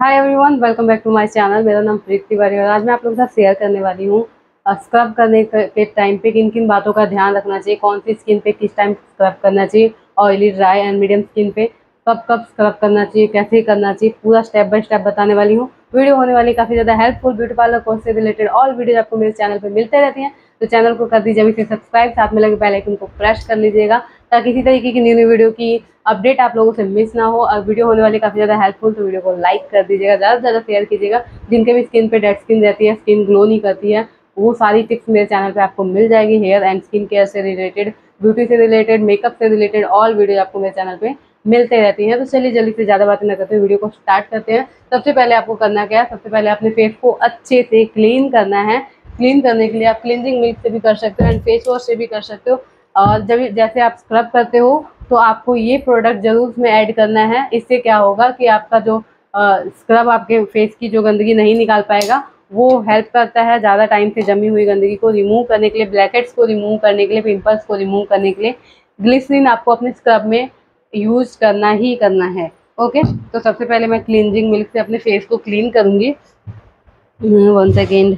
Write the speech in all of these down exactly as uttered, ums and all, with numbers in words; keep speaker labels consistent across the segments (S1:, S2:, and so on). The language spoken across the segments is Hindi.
S1: Hi everyone, welcome back to my channel. मेरा नाम प्रीति तिवारी और आज मैं आप लोगों के साथ शेयर करने वाली हूँ स्क्रब करने के टाइम पे किन किन बातों का ध्यान रखना चाहिए, कौन सी स्किन पे किस टाइम स्क्रब करना चाहिए, oily, dry and medium skin पे कब कब स्क्रब करना चाहिए, कैसे करना चाहिए, पूरा स्टेप बाय स्टेप बताने वाली हूँ। वीडियो होने वाली काफ़ी ज़्यादा हेल्पफुल। ब्यूटी पार्लर कोर्स से रिलेटेड ऑल वीडियो आपको मेरे चैनल पर मिलते रहती हैं, तो चैनल को कर दीजिए अभी से सब्सक्राइब, साथ में लगे बेल आइकन को प्रेस कर लीजिएगा ताकि इसी तरीके की न्यू न्यू वीडियो की अपडेट आप लोगों से मिस ना हो। और वीडियो होने वाली काफ़ी ज़्यादा हेल्पफुल, तो वीडियो को लाइक कर दीजिएगा, ज़्यादा से ज़्यादा शेयर कीजिएगा। जिनके भी स्किन पे डेड स्किन रहती है, स्किन ग्लो नहीं करती है, वो सारी टिप्स मेरे चैनल पे आपको मिल जाएगी। हेयर एंड स्किन केयर से रिलेटेड, ब्यूटी से रिलेटेड, मेकअप से रिलेटेड ऑल वीडियो आपको मेरे चैनल पे मिलते रहती हैं। तो चलिए जल्दी से ज़्यादा बातें ना करते हुए वीडियो को स्टार्ट करते हैं। सबसे पहले आपको करना क्या है, सबसे पहले अपने फेस को अच्छे से क्लीन करना है। क्लीन करने के लिए आप क्लींजिंग मिल्क से भी कर सकते हो एंड फेस वॉश से भी कर सकते हो। और जब जैसे आप स्क्रब करते हो तो आपको ये प्रोडक्ट जरूर उसमें ऐड करना है। इससे क्या होगा कि आपका जो स्क्रब आपके फेस की जो गंदगी नहीं निकाल पाएगा, वो हेल्प करता है ज़्यादा टाइम से जमी हुई गंदगी को रिमूव करने के लिए, ब्लैकहेड्स को रिमूव करने के लिए, पिंपल्स को रिमूव करने के लिए। ग्लिसरीन आपको अपने स्क्रब में यूज करना ही करना है। ओके, तो सबसे पहले मैं क्लींजिंग मिल्क से अपने फेस को क्लीन करूँगी। One second.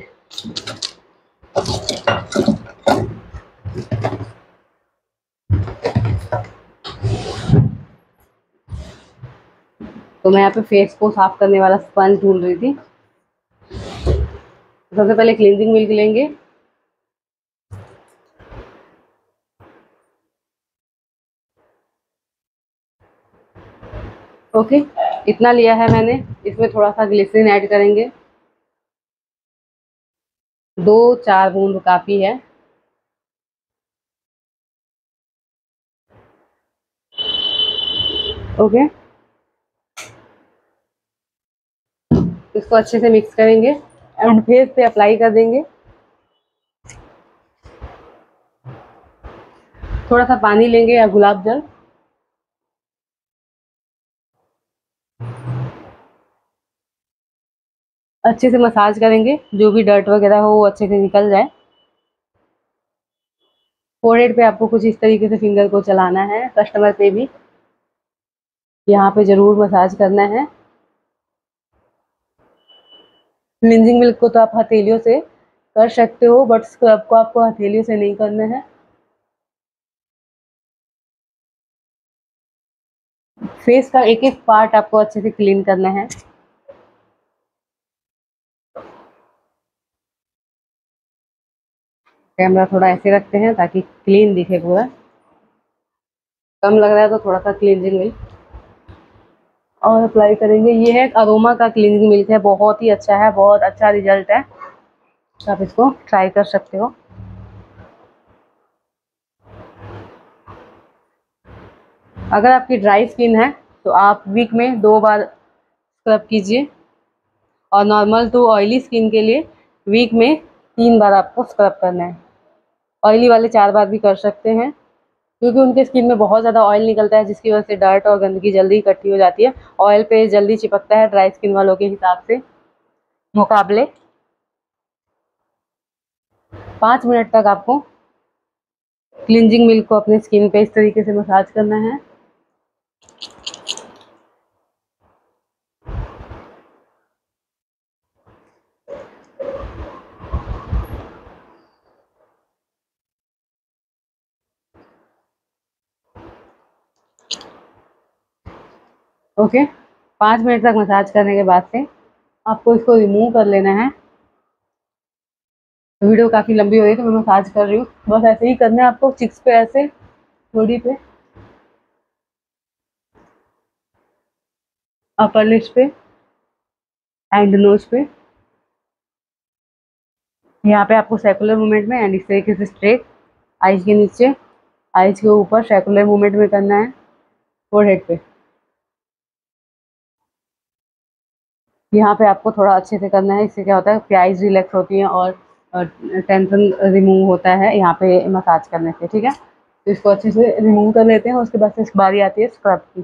S1: तो मैं यहाँ पे फेस को साफ करने वाला स्पंज ढूंढ रही थी। सबसे पहले क्लींजिंग मिल्क लेंगे। ओके, इतना लिया है मैंने। इसमें थोड़ा सा ग्लिसरीन ऐड करेंगे, दो चार बूंद काफ़ी है। ओके, इसको अच्छे से मिक्स करेंगे एंड फेस पे अप्लाई कर देंगे। थोड़ा सा पानी लेंगे या गुलाब जल, अच्छे से मसाज करेंगे, जो भी डर्ट वगैरह हो वो अच्छे से निकल जाए। फोरहेड पे आपको कुछ इस तरीके से फिंगर को चलाना है, कस्टमर पे भी यहाँ पे ज़रूर मसाज करना है। क्लींजिंग मिल्क को तो आप हथेलियों से कर सकते हो, बट स्क्रब को आपको हथेलियों से नहीं करना है। फेस का एक एक पार्ट आपको अच्छे से क्लीन करना है। कैमरा थोड़ा ऐसे रखते हैं ताकि क्लीन दिखे पूरा। कम लग रहा है तो थोड़ा सा क्लींजिंग मिल्क और अप्लाई करेंगे। ये है अरोमा का क्लींजिंग मिल्क है, बहुत ही अच्छा है, बहुत अच्छा रिजल्ट है। आप इसको ट्राई कर सकते हो। अगर आपकी ड्राई स्किन है तो आप वीक में दो बार स्क्रब कीजिए, और नॉर्मल टू ऑयली स्किन के लिए वीक में तीन बार आपको स्क्रब करना है। ऑयली वाले चार बार भी कर सकते हैं, क्योंकि उनके स्किन में बहुत ज़्यादा ऑयल निकलता है, जिसकी वजह से डर्ट और गंदगी जल्दी इकट्ठी हो जाती है। ऑयल पे जल्दी चिपकता है ड्राई स्किन वालों के हिसाब से मुकाबले। पाँच मिनट तक आपको क्लींजिंग मिल्क को अपने स्किन पे इस तरीके से मसाज करना है। ओके, पाँच मिनट तक मसाज करने के बाद से आपको इसको रिमूव कर लेना है। वीडियो काफ़ी लंबी हो रही है तो मैं मसाज कर रही हूँ। बस ऐसे ही करना है आपको, चिक्स पे ऐसे, थोड़ी पे, अपर लिप्स पे एंड नोज पे। यहाँ पे आपको सर्कुलर मूवमेंट में एंड इस तरीके से स्ट्रेट, आईज के नीचे, आईज के ऊपर सर्कुलर मूवमेंट में करना है। फोरहेड पे यहाँ पे आपको थोड़ा अच्छे से करना है। इससे क्या होता है कि आईज रिलैक्स होती हैं और टेंशन रिमूव होता है यहाँ पे मसाज करने से। ठीक है, तो इसको अच्छे से रिमूव कर लेते हैं। उसके बाद से इस बारी आती है स्क्रब की।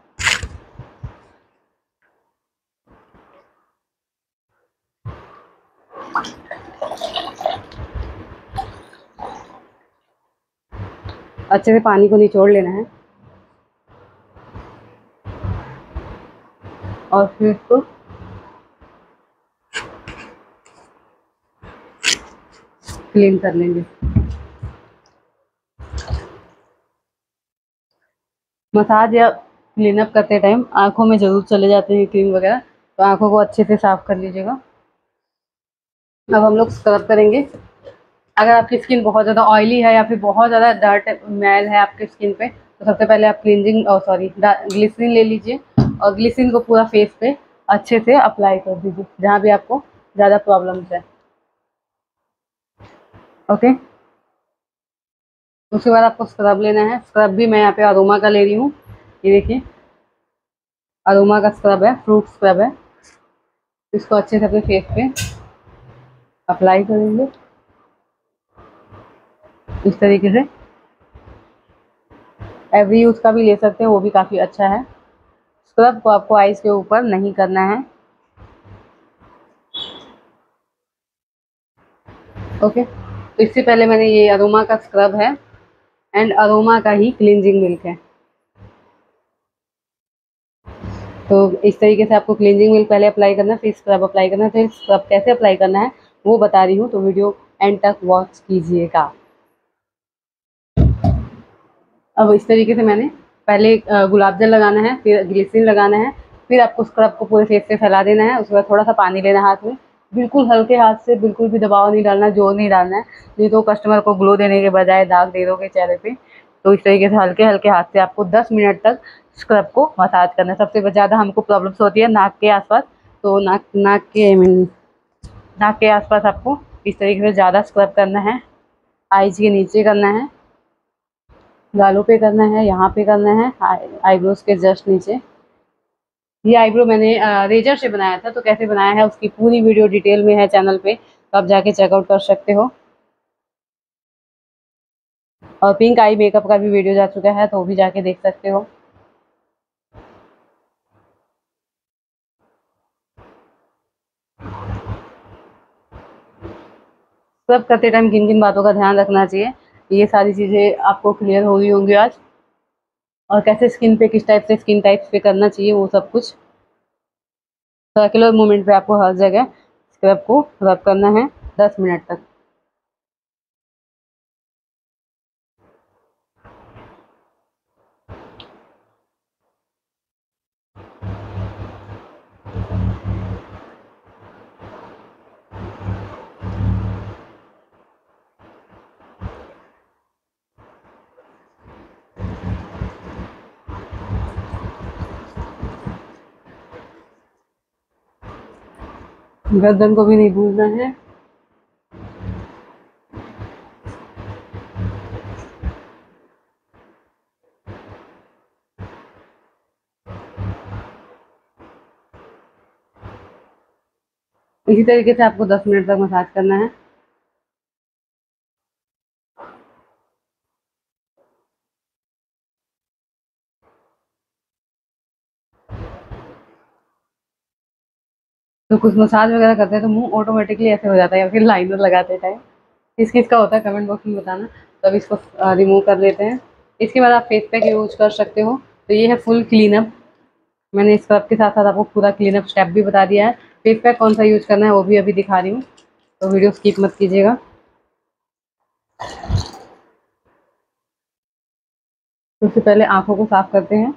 S1: अच्छे से पानी को निचोड़ लेना है और फिर इसको क्लीन कर लेंगे। मसाज या क्लीन अप करते टाइम आँखों में ज़रूर चले जाते हैं क्रीम वगैरह, तो आँखों को अच्छे से साफ़ कर लीजिएगा। अब हम लोग स्क्रब करेंगे। अगर आपकी स्किन बहुत ज़्यादा ऑयली है या फिर बहुत ज़्यादा डर्ट मैल है आपकी स्किन पे, तो सबसे पहले आप क्लींजिंग और सॉरी ग्लिसरीन ले लीजिए और ग्लिसरीन को पूरा फेस पे अच्छे से अप्लाई कर दीजिए जहाँ भी आपको ज़्यादा प्रॉब्लम्स है। ओके, उसके बाद आपको स्क्रब लेना है। स्क्रब भी मैं यहाँ पे अरोमा का ले रही हूँ। ये देखिए अरोमा का स्क्रब है, फ्रूट स्क्रब है। इसको अच्छे से अपने फेस पे अप्लाई करेंगे इस तरीके से। एवरी यूज़ का भी ले सकते हैं, वो भी काफ़ी अच्छा है। स्क्रब को आपको आइज़ के ऊपर नहीं करना है। ओके, तो इससे पहले मैंने ये अरोमा का स्क्रब है एंड अरोमा का ही क्लींजिंग मिल्क है। तो इस तरीके से आपको क्लींजिंग मिल्क पहले अप्लाई करना है, फिर स्क्रब अप्लाई करना है। फिर स्क्रब कैसे अप्लाई करना है वो बता रही हूँ, तो वीडियो एंड तक वॉच कीजिएगा। अब इस तरीके से मैंने पहले गुलाब जल लगाना है, फिर ग्लिसरीन लगाना है, फिर आपको स्क्रब को पूरे फेस पे फैला देना है। उसके बाद थोड़ा सा पानी लेना है हाथ में, बिल्कुल हल्के हाथ से, बिल्कुल भी दबाव नहीं डालना, जोर नहीं डालना है, नहीं तो कस्टमर को ग्लो देने के बजाय दाग दे दोगे चेहरे पे। तो इस तरीके से हल्के हल्के हाथ से आपको दस मिनट तक स्क्रब को मसाज करना है। सबसे ज़्यादा हमको प्रॉब्लम्स होती है नाक के आसपास, तो नाक नाक के मीन नाक के आसपास आपको इस तरीके से ज़्यादा स्क्रब करना है। आईज के नीचे करना है, गालों पे करना है, यहाँ पे करना है, आईब्रोज के जस्ट नीचे। ये आईब्रो मैंने रेजर से बनाया था, तो कैसे बनाया है उसकी पूरी वीडियो डिटेल में है चैनल पे, तो आप जाके चेकआउट कर सकते हो। और पिंक आई मेकअप का भी वीडियो जा चुका है, तो वो भी जाके देख सकते हो। सब करते टाइम किन किन बातों का ध्यान रखना चाहिए, ये सारी चीज़ें आपको क्लियर हो गई होंगी आज। और कैसे स्किन पे किस टाइप से स्किन टाइप पे करना चाहिए वो सब कुछ। सर्कुलर मूवमेंट पे आपको हर जगह स्क्रब को रब करना है दस मिनट तक। गर्दन को भी नहीं भूलना है। इसी तरीके से आपको दस मिनट तक मसाज करना है। तो कुछ मसाज वगैरह करते हैं तो मुंह ऑटोमेटिकली ऐसे हो जाता है, या फिर लाइनर लगाते टाइम किस किस का होता है कमेंट बॉक्स में बताना। तो अब इसको रिमूव कर लेते हैं। इसके बाद आप फेस पैक यूज कर सकते हो। तो ये है फुल क्लीनअप। मैंने स्क्रब के साथ साथ आपको पूरा क्लीनअप स्टेप भी बता दिया है। फेस पैक कौन सा यूज करना है वो भी अभी दिखा रही हूँ, तो वीडियो स्किप मत कीजिएगा। सबसे पहले आंखों को साफ करते हैं।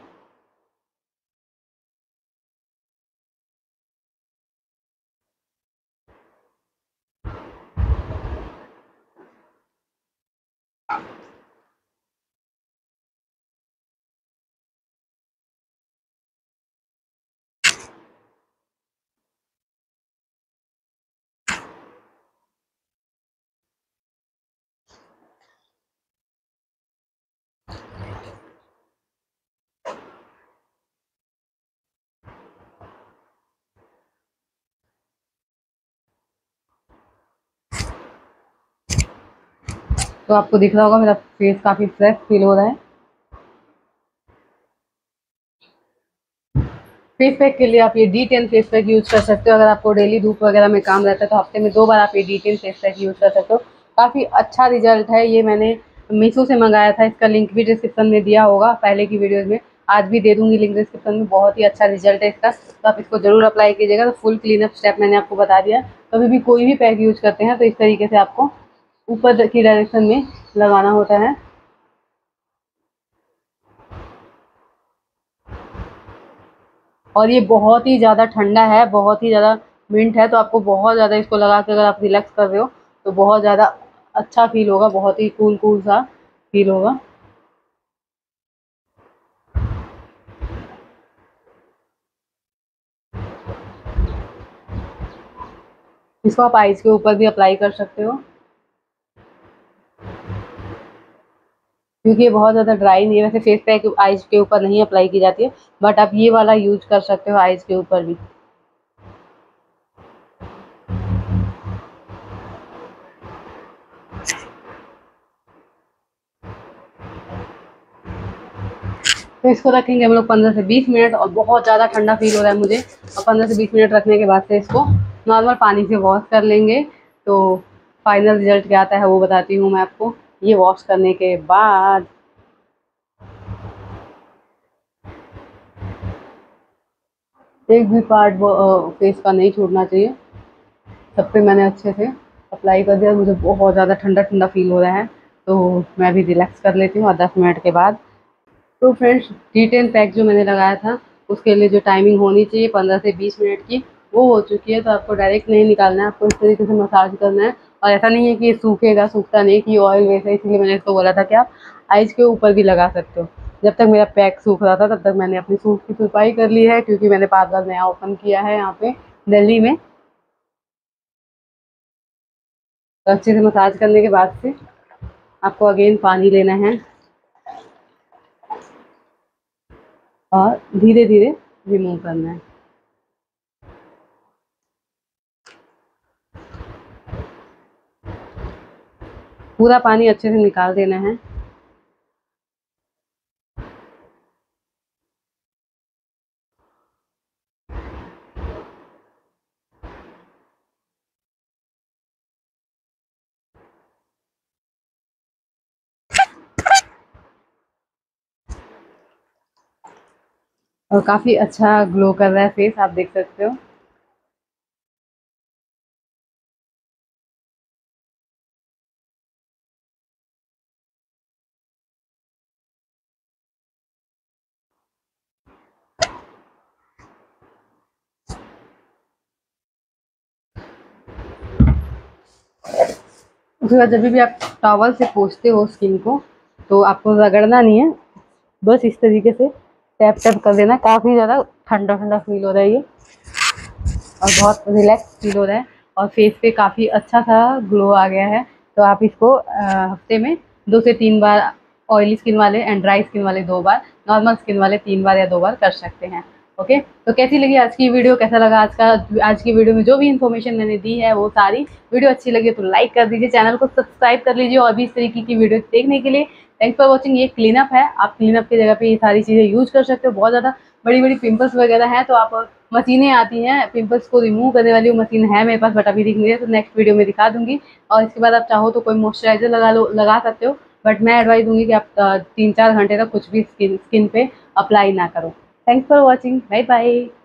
S1: तो आपको दिख रहा होगा मेरा फेस काफ़ी फ्रेश फील हो रहा है। फेस पैक के लिए आप ये D ten face pack use कर सकते हो। अगर आपको डेली धूप वगैरह में काम रहता है तो हफ्ते में दो बार आप ये D ten face pack use कर सकते हो। काफ़ी अच्छा रिजल्ट है। ये मैंने मीशो से मंगाया था, इसका लिंक भी डिस्क्रिप्शन में दिया होगा पहले की वीडियोज़ में, आज भी दे दूँगी लिंक डिस्क्रिप्शन में। बहुत ही अच्छा रिजल्ट है इसका, तो आप इसको ज़रूर अप्लाई कीजिएगा। तो फुल क्लीनअप स्टेप मैंने आपको बता दिया। कभी भी कोई भी पैक यूज़ करते हैं तो इस तरीके से आपको ऊपर की डायरेक्शन में लगाना होता है। और ये बहुत ही ज़्यादा ठंडा है, बहुत ही ज़्यादा मिंट है, तो आपको बहुत ज़्यादा इसको लगा के अगर आप रिलैक्स कर रहे हो तो बहुत ज़्यादा अच्छा फील होगा, बहुत ही कूल कूल सा फील होगा। इसको आप आईज के ऊपर भी अप्लाई कर सकते हो, क्योंकि ये बहुत ज़्यादा ड्राई नहीं है। वैसे फेस पैक आईज के ऊपर नहीं अप्लाई की जाती है, बट आप ये वाला यूज कर सकते हो आईज के ऊपर भी। तो इसको रखेंगे हम लोग पंद्रह से बीस मिनट, और बहुत ज़्यादा ठंडा फील हो रहा है मुझे, और पंद्रह से बीस मिनट रखने के बाद से इसको नॉर्मल पानी से वॉश कर लेंगे। तो फाइनल रिजल्ट क्या आता है वो बताती हूँ मैं आपको। ये वॉश करने के बाद एक भी पार्ट फेस का नहीं छोड़ना चाहिए। सब पे मैंने अच्छे से अप्लाई कर दिया। मुझे बहुत ज़्यादा ठंडा ठंडा फील हो रहा है, तो मैं भी रिलैक्स कर लेती हूँ और दस मिनट के बाद। तो फ्रेंड्स, डी टेन पैक जो मैंने लगाया था उसके लिए जो टाइमिंग होनी चाहिए पंद्रह से बीस मिनट की, वो हो चुकी है। तो आपको डायरेक्ट नहीं निकालना है, आपको इस तरीके से मसाज करना है। और ऐसा नहीं है कि ये सूखेगा, सूखता नहीं कि ऑयल वैसे, इसलिए मैंने इसको बोला था कि आप आइज़ के ऊपर भी लगा सकते हो। जब तक मेरा पैक सूख रहा था तब तक मैंने अपनी सूट की तुरपाई कर ली है, क्योंकि मैंने पार्लर नया ओपन किया है यहाँ पे दिल्ली में। तो अच्छे से मसाज करने के बाद से आपको अगेन पानी लेना है और धीरे धीरे रिमूव करना है। पूरा पानी अच्छे से निकाल देना है। और काफ़ी अच्छा ग्लो कर रहा है फेस, आप देख सकते हो। उसके बाद जब भी आप टॉवल से पोंछते हो स्किन को, तो आपको रगड़ना नहीं है, बस इस तरीके से टैप टैप कर देना। काफ़ी ज़्यादा ठंडा ठंडा फील हो रहा है ये, और बहुत रिलैक्स फील हो रहा है, और फेस पे काफ़ी अच्छा सा ग्लो आ गया है। तो आप इसको हफ्ते में दो से तीन बार, ऑयली स्किन वाले एंड ड्राई स्किन वाले दो बार, नॉर्मल स्किन वाले तीन बार या दो बार कर सकते हैं। ओके, तो कैसी लगी आज की वीडियो, कैसा लगा आज का आज की वीडियो में जो भी इन्फॉर्मेशन मैंने दी है वो सारी। वीडियो अच्छी लगी तो लाइक कर दीजिए, चैनल को सब्सक्राइब कर लीजिए, और भी इस तरीके की वीडियो देखने के लिए। Thanks for watching. ये क्लीन अप है, आप क्लीन अप की जगह पे ये सारी चीज़ें यूज कर सकते हो। बहुत ज़्यादा बड़ी बड़ी पिंपल्स वगैरह हैं तो आप, मशीनें आती हैं पिंपल्स को रिमूव करने वाली, वो मशीन है मेरे पास, बट अभी दिख नहीं है, तो नेक्स्ट वीडियो में दिखा दूंगी। और इसके बाद आप चाहो तो कोई मॉइस्चराइजर लगा लो, लगा सकते हो, बट मैं एडवाइस दूंगी कि आप अ, तीन चार घंटे तक कुछ भी स्किन स्किन पे अप्लाई ना करो। Thanks for watching, bye bye.